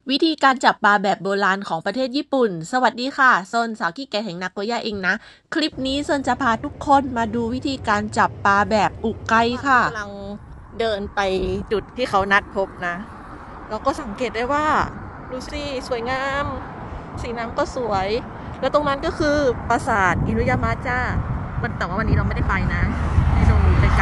วิธีการจับปลาแบบโบราณของประเทศญี่ปุ่นสวัสดีค่ะโซนสาวขี้แก่แห่งนาโกย่าเองนะคลิปนี้โซนจะพาทุกคนมาดูวิธีการจับปลาแบบอุไกค่ะกำลังเดินไปจุดที่เขานัดพบนะเราก็สังเกตได้ว่าดูสิสวยงามสีน้ำก็สวยแล้วตรงนั้นก็คือปราสาทอินุยามะจ้าแต่ว่าวันนี้เราไม่ได้ไปนะให้ดูไกล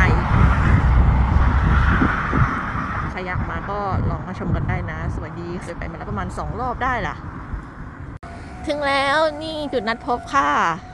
ๆใครอยากมาก็ลองมาชมกันได้นะสวยดีเคยไปมาแล้วประมาณ2 รอบได้ล่ะถึงแล้วนี่จุดนัดพบค่ะ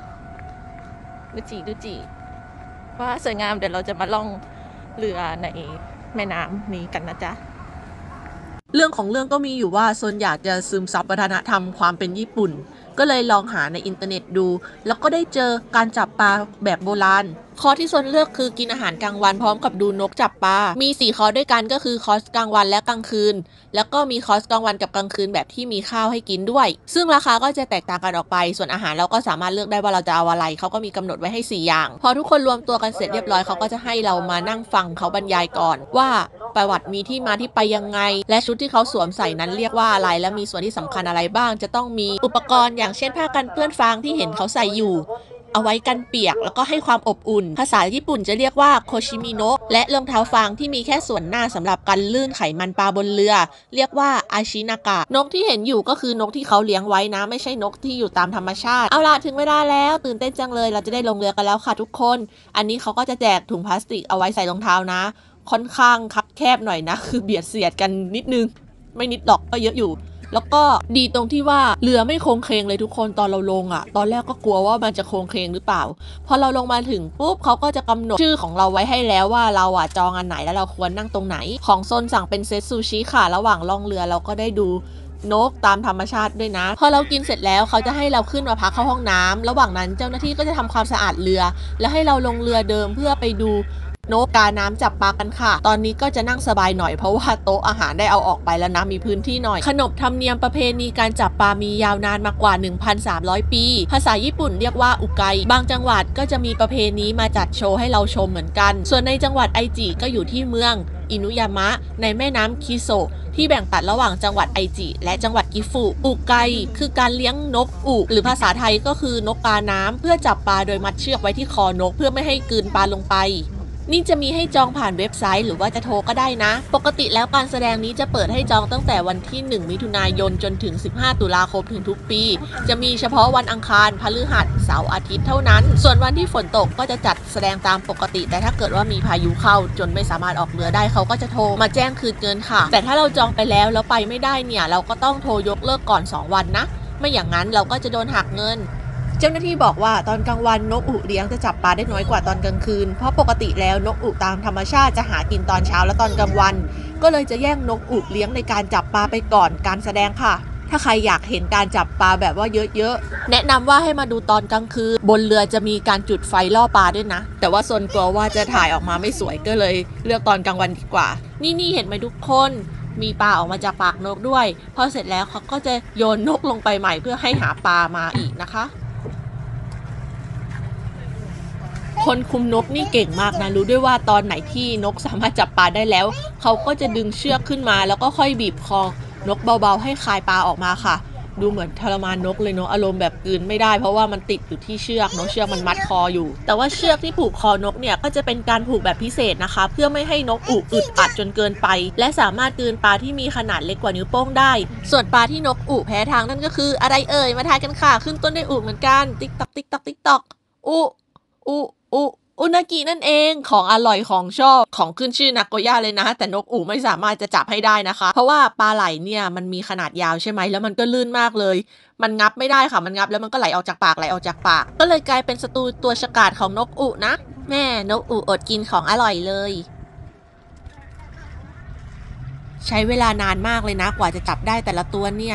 ดูจิว่าสวยงามเดี๋ยวเราจะมาล่องเรือในแม่น้ำนี้กันนะจ๊ะเรื่องของเรื่องก็มีอยู่ว่าโซนอยากจะซึมซับวัฒนธรรมความเป็นญี่ปุ่นก็เลยลองหาในอินเทอร์เน็ตดูแล้วก็ได้เจอการจับปลาแบบโบราณคอร์สที่โซนเลือกคือกินอาหารกลางวันพร้อมกับดูนกจับปลามี4 คอร์สด้วยกันก็คือคอร์สกลางวันและกลางคืนแล้วก็มีคอร์สกลางวันกับกลางคืนแบบที่มีข้าวให้กินด้วยซึ่งราคาก็จะแตกต่างกันออกไปส่วนอาหารเราก็สามารถเลือกได้ว่าเราจะเอาอะไรเขาก็มีกำหนดไว้ให้4 อย่างพอทุกคนรวมตัวกันเสร็จเรียบร้อยเขาก็จะให้เรามานั่งฟังเขาบรรยายก่อนว่าประวัติมีที่มาที่ไปยังไงและชุดที่เขาสวมใส่นั้นเรียกว่าอะไรและมีส่วนที่สำคัญอะไรบ้างจะต้องมีอุปกรณ์อย่างเช่นผ้ากันเปื้อนฟางที่เห็นเขาใส่อยู่เอาไว้กันเปียกแล้วก็ให้ความอบอุ่นภาษาญี่ปุ่นจะเรียกว่าโคชิมิโนะและรองเท้าฟางที่มีแค่ส่วนหน้าสำหรับกันลื่นไขมันปลาบนเรือเรียกว่าอาชินากะนกที่เห็นอยู่ก็คือนกที่เขาเลี้ยงไว้นะไม่ใช่นกที่อยู่ตามธรรมชาติเอาล่ะถึงเวลาแล้วตื่นเต้นจังเลยเราจะได้ลงเรือกันแล้วค่ะทุกคนอันนี้เขาก็จะแจกถุงพลาสติกเอาไว้ใส่รองเท้านะค่อนข้างคับแคบหน่อยนะคือเบียดเสียดกันนิดนึงไม่นิดหรอกก็เยอะอยู่แล้วก็ดีตรงที่ว่าเรือไม่โค้งเคงเลยทุกคนตอนเราลงอ่ะตอนแรกก็กลัวว่ามันจะโค้งเคงหรือเปล่าพอเราลงมาถึงปุ๊บเขาก็จะกำหนดชื่อของเราไว้ให้แล้วว่าเราอ่ะจองอันไหนแล้วเราควรนั่งตรงไหนของโซนสั่งเป็นเซตซูชิค่ะระหว่างล่องเรือเราก็ได้ดูนกตามธรรมชาติด้วยนะพอเรากินเสร็จแล้วเขาจะให้เราขึ้นมาพักเข้าห้องน้ำระหว่างนั้นเจ้าหน้าที่ก็จะทำความสะอาดเรือแล้วให้เราลงเรือเดิมเพื่อไปดูนกกาน้ำจับปลากันค่ะตอนนี้ก็จะนั่งสบายหน่อยเพราะว่าโต๊ะอาหารได้เอาออกไปแล้วนะมีพื้นที่หน่อยขนบธรรมเนียมประเพณีการจับปลามียาวนานมากว่า 1,300 ปีภาษาญี่ปุ่นเรียกว่าอุไกบางจังหวัดก็จะมีประเพณีมาจัดโชว์ให้เราชมเหมือนกันส่วนในจังหวัดไอจิก็อยู่ที่เมืองอินุยามะในแม่น้ำคิโซะที่แบ่งตัดระหว่างจังหวัดไอจิและจังหวัดกิฟุอุไกคือการเลี้ยงนกอุหรือภาษาไทยก็คือนกกาน้ำเพื่อจับปลาโดยมัดเชือกไว้ที่คอนกเพื่อไม่ให้กลืนปลาลงไปนี่จะมีให้จองผ่านเว็บไซต์หรือว่าจะโทรก็ได้นะปกติแล้วการแสดงนี้จะเปิดให้จองตั้งแต่วันที่1 มิถุนายนจนถึง15 ตุลาคมถึงทุกปีจะมีเฉพาะวันอังคารพฤหัสเสาร์อาทิตย์เท่านั้นส่วนวันที่ฝนตกก็จะจัดแสดงตามปกติแต่ถ้าเกิดว่ามีพายุเข้าจนไม่สามารถออกเรือได้เขาก็จะโทรมาแจ้งคืนเงินค่ะแต่ถ้าเราจองไปแล้วไปไม่ได้เนี่ยเราก็ต้องโทรยกเลิกก่อน2 วันนะไม่อย่างนั้นเราก็จะโดนหักเงินเจ้าหน้าที่บอกว่าตอนกลางวันนกอุเลี้ยงจะจับปลาได้น้อยกว่าตอนกลางคืนเพราะปกติแล้วนกอุตามธรรมชาติจะหากินตอนเช้าและตอนกลางวันก็เลยจะแย่งนกอุเลี้ยงในการจับปลาไปก่อนการแสดงค่ะถ้าใครอยากเห็นการจับปลาแบบว่าเยอะๆแนะนำว่าให้มาดูตอนกลางคืนบนเรือจะมีการจุดไฟล่อปลาด้วยนะแต่ว่าโซนกลัวว่าจะถ่ายออกมาไม่สวยก็เลยเลือกตอนกลางวันดีกว่านี่เห็นไหมทุกคนมีปลาออกมาจากปากนกด้วยพอเสร็จแล้วเขาก็จะโยนนกลงไปใหม่เพื่อให้หาปลามาอีกนะคะคนคุมนกนี่เก่งมากนะรู้ด้วยว่าตอนไหนที่นกสามารถจับปลาได้แล้วเขาก็จะดึงเชือกขึ้นมาแล้วก็ค่อยบีบคอนกเบาๆให้คายปลาออกมาค่ะดูเหมือนทรมานนกเลยเนาะอารมณ์แบบกลืนไม่ได้เพราะว่ามันติดอยู่ที่เชือกเนาะเชือกมันมัดคออยู่แต่ว่าเชือกที่ผูกคอนกเนี่ยก็จะเป็นการผูกแบบพิเศษนะคะเพื่อไม่ให้นกอึดอัดจนเกินไปและสามารถกลืนปลาที่มีขนาดเล็กกว่านิ้วโป้งได้ส่วนปลาที่นกแพ้ทางนั่นก็คืออะไรเอ่ยมาทายกันค่ะขึ้นต้นด้วยเหมือนกันติ๊กตอกอุนากินั่นเองของอร่อยของชอบของขึ้นชื่อนาโกย่าเลยนะแต่นกไม่สามารถจะจับให้ได้นะคะเพราะว่าปลาไหลเนี่ยมันมีขนาดยาวใช่ไหมแล้วมันก็ลื่นมากเลยมันงับไม่ได้ค่ะมันงับแล้วมันก็ไหลออกจากปากก็เลยกลายเป็นศัตรูตัวฉกาจของนกนะแม่นกอดกินของอร่อยเลยใช้เวลานานมากเลยนะกว่าจะจับได้แต่ละตัวเนี่ย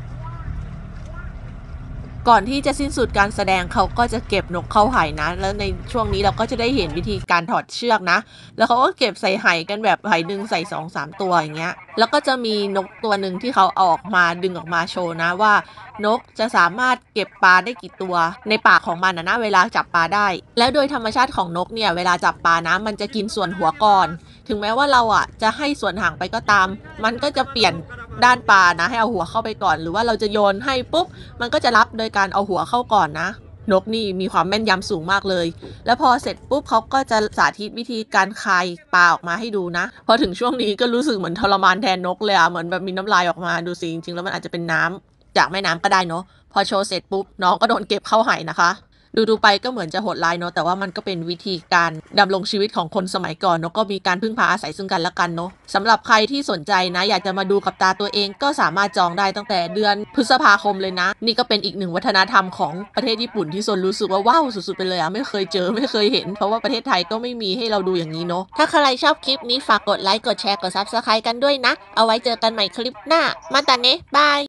ก่อนที่จะสิ้นสุดการแสดงเขาก็จะเก็บนกเข้าไหนะแล้วในช่วงนี้เราก็จะได้เห็นวิธีการถอดเชือกนะแล้วเขาก็เก็บใส่ไหกันแบบไหนึงใส่ 2-3 ตัวอย่างเงี้ยแล้วก็จะมีนกตัวหนึ่งที่เขาเอาออกมาดึงออกมาโชว์นะว่านกจะสามารถเก็บปลาได้กี่ตัวในปากของมันนะเวลาจับปลาได้แล้วโดยธรรมชาติของนกเนี่ยเวลาจับปลานะมันจะกินส่วนหัวก่อนถึงแม้ว่าเราจะให้ส่วนหางไปก็ตามมันก็จะเปลี่ยนด้านปลานะให้เอาหัวเข้าไปก่อนหรือว่าเราจะโยนให้ปุ๊บมันก็จะรับโดยการเอาหัวเข้าก่อนนะนกนี่มีความแม่นยำสูงมากเลยแล้วพอเสร็จปุ๊บเขาก็จะสาธิตวิธีการคายปลาออกมาให้ดูนะพอถึงช่วงนี้ก็รู้สึกเหมือนทรมานแทนนกเลยอะเหมือนแบบมีน้ำลายออกมาดูสิจริงๆแล้วมันอาจจะเป็นน้ำจากแม่น้ำก็ได้เนาะพอโชว์เสร็จปุ๊บน้องก็โดนเก็บเข้าไหนะคะดูไปก็เหมือนจะโหดร้ายเนาะแต่ว่ามันก็เป็นวิธีการดำรงชีวิตของคนสมัยก่อนเนาะก็มีการพึ่งพาอาศัยซึ่งกันและกันเนาะสำหรับใครที่สนใจนะอยากจะมาดูกับตาตัวเองก็สามารถจองได้ตั้งแต่เดือนพฤษภาคมเลยนะนี่ก็เป็นอีกหนึ่งวัฒนธรรมของประเทศญี่ปุ่นที่ซนรู้สึกว่าว้าวสุดๆไปเลยอะไม่เคยเจอไม่เคยเห็นเพราะว่าประเทศไทยก็ไม่มีให้เราดูอย่างนี้เนาะถ้าใครชอบคลิปนี้ฝากกดไลค์กดแชร์กด Subscribe กันด้วยนะเอาไว้เจอกันใหม่คลิปหน้ามาตาเนะบาย